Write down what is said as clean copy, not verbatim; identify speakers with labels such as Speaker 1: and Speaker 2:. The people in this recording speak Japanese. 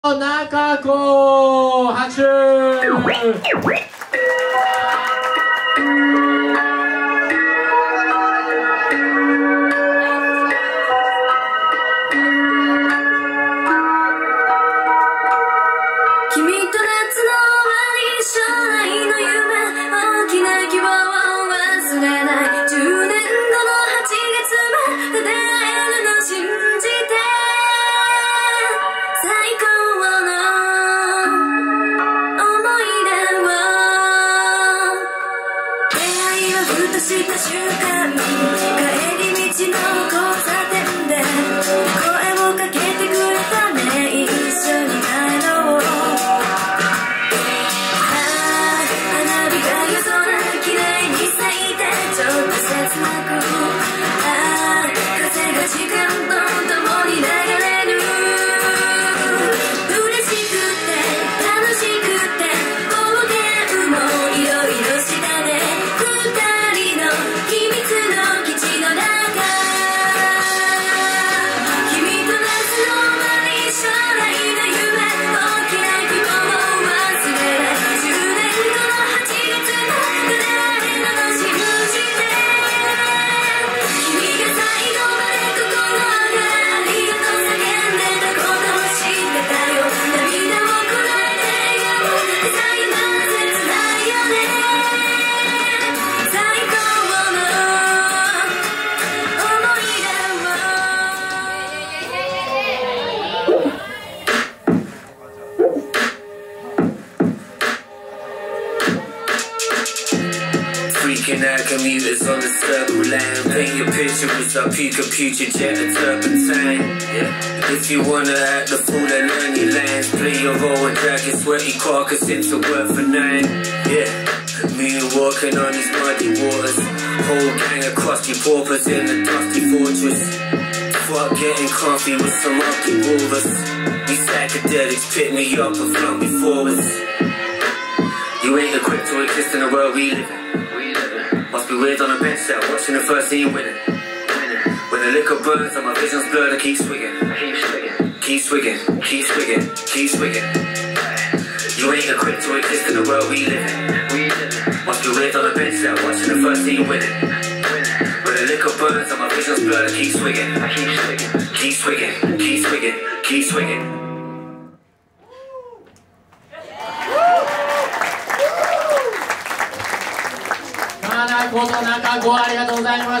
Speaker 1: ナコ拍手。
Speaker 2: した瞬間、帰り道の交差点で声をかけてくれたね。一緒に帰ろう。花火が夜空きれいに咲いてちょっと切なく、風が時間と共に流れる。嬉しくて楽しくて冒険もいろいろしたね。秘密の基地の中、君と夏の終わり、将来の夢、大きな希望を忘れない。10年後の8月の誰の信じて、君が最後まで心からありがとう叫んでたことを知ってたよ。涙をこらえて笑顔でさえな切ないよね。
Speaker 3: Freaking out commuters on the circle line. Paint your picture with a future jet, a turpentine. Yeah. If you wanna act the fool and learn your lines, play your role and drag your sweaty carcass into work for 9. Yeah. Me walking on these muddy waters, whole gang of crusty paupers in a dusty fortress. Fuck getting comfy with some ugly walrus. These psychedelics pick me up and flung me forwards. You ain't equipped to exist in the world we live in. Must be weird on a bench set, watching the first team winning. When the liquor burns and my vision's blurred, I keep swigging. Keep swigging, keep swigging, keep swigging. You ain't equipped to exist in the world we live in. Must be weird on a bench set, watching the first team winning. When the liquor burns and my vision's blurred, I keep swigging. Keep swigging, keep swigging, keep swigging.
Speaker 1: カナコとナカコありがとうございます。